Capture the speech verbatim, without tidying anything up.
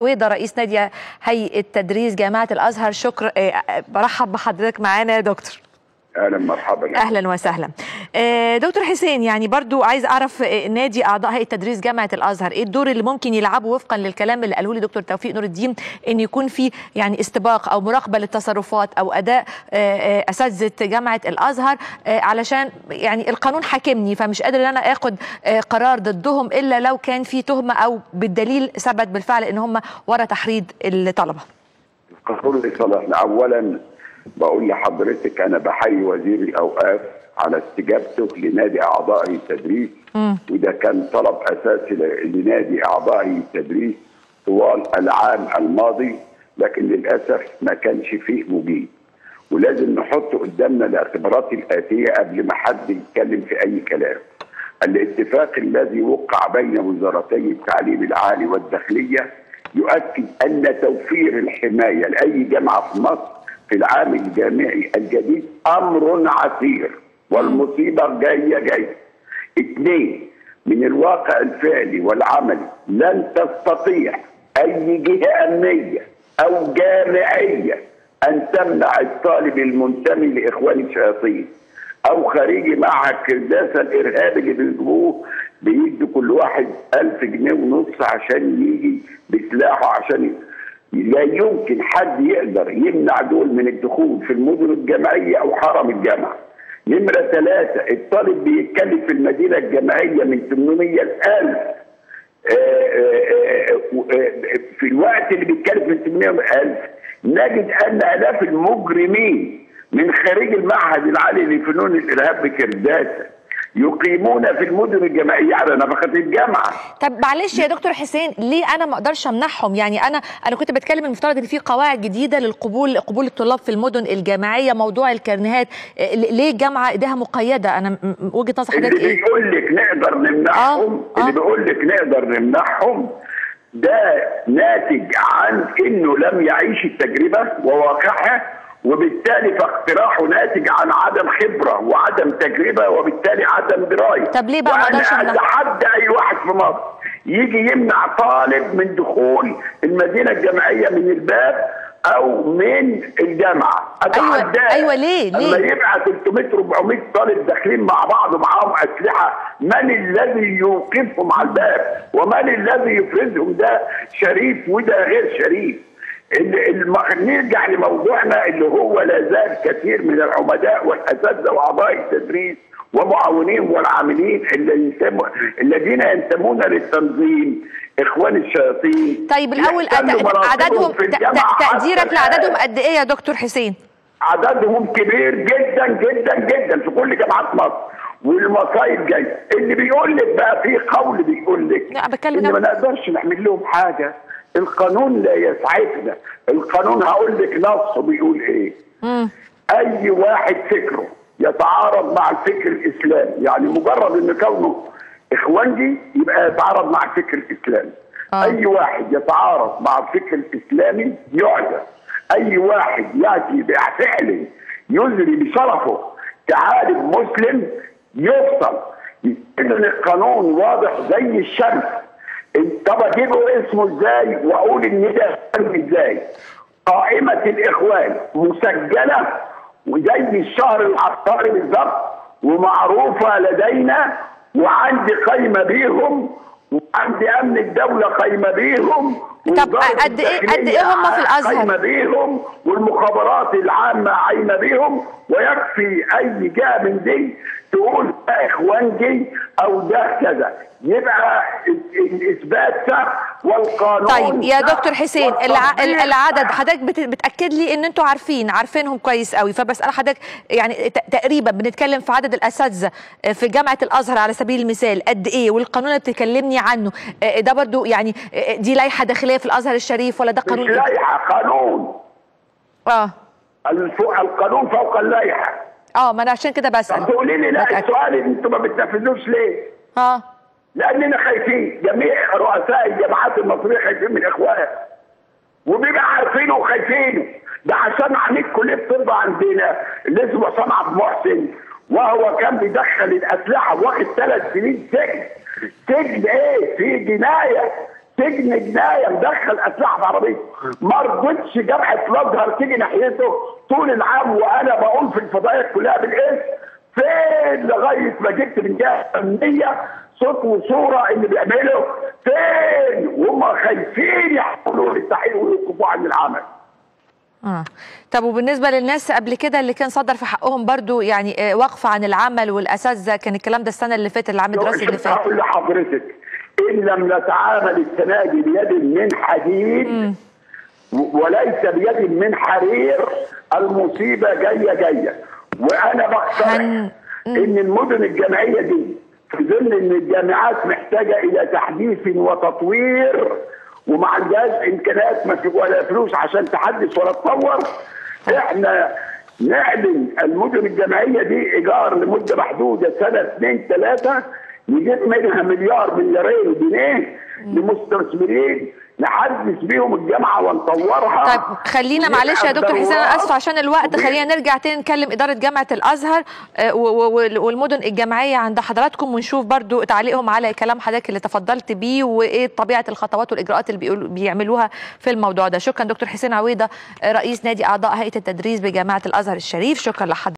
ويدا رئيس نادي هيئة تدريس جامعة الأزهر. شكرا، برحب بحضرتك معانا يا دكتور. اهلا مرحبا. اهلا وسهلا. دكتور حسين، يعني برضو عايز اعرف نادي اعضاء هيئة تدريس جامعة الازهر ايه الدور اللي ممكن يلعبه وفقا للكلام اللي قاله لي دكتور توفيق نور الدين، ان يكون في يعني استباق او مراقبة للتصرفات او اداء اساتذة جامعة الازهر، علشان يعني القانون حاكمني فمش قادر ان انا اخد قرار ضدهم الا لو كان في تهمة او بالدليل ثبت بالفعل ان هم ورا تحريض الطلبة. القانون لصالحنا. اولا بقول لحضرتك انا بحيي وزير الاوقاف على استجابته لنادي اعضاء التدريس، وده كان طلب اساسي لنادي اعضاء التدريس طوال العام الماضي، لكن للاسف ما كانش فيه مجيب. ولازم نحط قدامنا الاعتبارات الاتيه قبل ما حد يتكلم في اي كلام. الاتفاق الذي وقع بين وزارتي التعليم العالي والداخليه يؤكد ان توفير الحمايه لاي جامعه في مصر في العام الجامعي الجديد امر عسير، والمصيبه جايه جايه. اثنين، من الواقع الفعلي والعملي لن تستطيع اي جهه امنيه او جامعيه ان تمنع الطالب المنتمي لاخوان الشياطين او خريجي معهد كرداسه الارهابي اللي بيجيبوه بيدوا كل واحد ألف جنيه ونص عشان يجي بسلاحه. عشان لا يمكن حد يقدر يمنع دول من الدخول في المدن الجامعيه او حرم الجامعه. نمره ثلاثه، الطالب بيتكلف في المدينه الجامعيه من ثمانمائة ألف في الوقت اللي بيتكلف من ثمانمائة ألف نجد ان الاف المجرمين من خارج المعهد العالي لفنون الارهاب بكرداسه يقيمون في المدن الجامعيه على نفقه الجامعه. طب معلش يا دكتور حسين، ليه انا ما اقدرش امنعهم؟ يعني انا انا كنت بتكلم المفترض ان في قواعد جديده للقبول قبول الطلاب في المدن الجامعيه، موضوع الكارنيهات، ليه الجامعه ايديها مقيده؟ انا وجهه نظر حضرتك ايه؟ اللي بيقول لك نقدر نمنعهم آه. اللي آه. بيقول لك نقدر نمنعهم ده ناتج عن انه لم يعيش التجربه وواقعها، وبالتالي فاقتراحه ناتج عن عدم خبره وعدم تجربه وبالتالي عدم درايه. طب ليه بقى ما اقدرش امنع؟ اتحدى اي واحد في مصر يجي يمنع طالب من دخول المدينه الجامعيه من الباب او من الجامعه. اتحداه. ايوه ايوه ليه؟ ليه؟ لما يبقى ثلاثمائة أربعمائة طالب داخلين مع بعض ومعاهم اسلحه، من الذي يوقفهم على الباب؟ ومن الذي يفرزهم؟ ده شريف وده غير شريف. نرجع لموضوعنا اللي هو لا زال كثير من العمداء والاساتذه واعضاء التدريس ومعاونين والعاملين الذين ينتمون للتنظيم اخوان الشياطين. طيب الاول عددهم، تقديرك لعددهم قد ايه يا دكتور حسين؟ عددهم كبير جدا جدا جدا في كل جامعات مصر، والمصايب جايه. اللي بيقول لك بقى في قول بيقول لك ان ما نقدرش نعمل لهم حاجه، القانون لا يسعفنا. القانون هقول لك نصه بيقول ايه؟ مم. اي واحد فكره يتعارض مع الفكر الاسلامي، يعني مجرد ان كونه اخوانجي يبقى يتعارض مع الفكر الاسلامي. آه. اي واحد يتعارض مع الفكر الاسلامي يعدم. اي واحد ياتي بفعل يزري بشرفه كعالم مسلم يفصل. اذا القانون واضح زي الشمس. طب اجيبه اسمه ازاي واقول ان ده ازاي؟ قائمه الاخوان مسجله وزي الشهر العقاري بالظبط ومعروفه لدينا، وعندي قايمه بيهم، وعندي امن الدوله قايمه بيهم. طب قد ايه قد ايه هم في الازهر؟ قايمه بيهم، والمخابرات العامه عايمه بيهم، ويكفي اي جهه من دي تقول ده اخوانجي او ده كذا، يبقى الاثبات صح والقانون. طيب يا دكتور حسين، العدد حضرتك بتاكد لي ان انتوا عارفين عارفينهم كويس قوي، فبسال حضرتك يعني تقريبا بنتكلم في عدد الاساتذه في جامعه الازهر على سبيل المثال قد ايه؟ والقانون اللي بتكلمني عنه ده برضو يعني دي لائحه داخليه في الازهر الشريف ولا ده قانون؟ مش لائحه، قانون. اه القانون فوق اللائحه. اه ما انا عشان كده بسال. تقولي لي لا السؤال انتوا ما بتنفذوش ليه؟ اه لاننا خايفين. جميع رؤساء الجامعات المصريه خايفين من الاخوان، وبيبقى عارفينه وخايفينه. ده عشان عميد كليه الطب عندنا اللي اسمه صنعت محسن، وهو كان بيدخل الاسلحه واخد ثلاث سنين سجن. سجن ايه؟ في جنايه سجن جنايه مدخل اسلحه في عربيته، ما رضتش جامعه الازهر تيجي ناحيته طول العام، وانا بقول في الفضائيات كلها بالاسم فين لغايه ما جبت من جهه امنيه صوت وصوره اللي بيعمله فين، وهم خايفين يحولوا للتحقيق ويوقفوا عن العمل. اه طب وبالنسبه للناس قبل كده اللي كان صدر في حقهم برضو يعني وقف عن العمل والاساتذه، كان الكلام ده السنه اللي فاتت العام الدراسي اللي فات. هقول لحضرتك ان لم نتعامل السنه دي بيد من حديد م. وليس بيد من حرير المصيبه جايه جايه. وانا بقترح هن... ان المدن الجامعيه دي في ظل ان الجامعات محتاجه الى تحديث وتطوير وما عندهاش امكانيات ما ولا فلوس عشان تحدث ولا تطور، احنا نعلن المدن الجامعيه دي ايجار لمده محدوده سنه اثنين ثلاثه، نجيب منها مليار مليارين جنيه لمستثمرين نحدث بيهم الجامعه ونطورها. طيب خلينا معلش يا دكتور حسين، انا اسفه عشان الوقت، خلينا نرجع تاني نكلم اداره جامعه الازهر والمدن الجامعيه عند حضراتكم ونشوف برضو تعليقهم على كلام حضرتك اللي تفضلت بيه وايه طبيعه الخطوات والاجراءات اللي بيعملوها في الموضوع ده. شكرا دكتور حسين عويضه رئيس نادي اعضاء هيئه التدريس بجامعه الازهر الشريف، شكرا لحضرتك.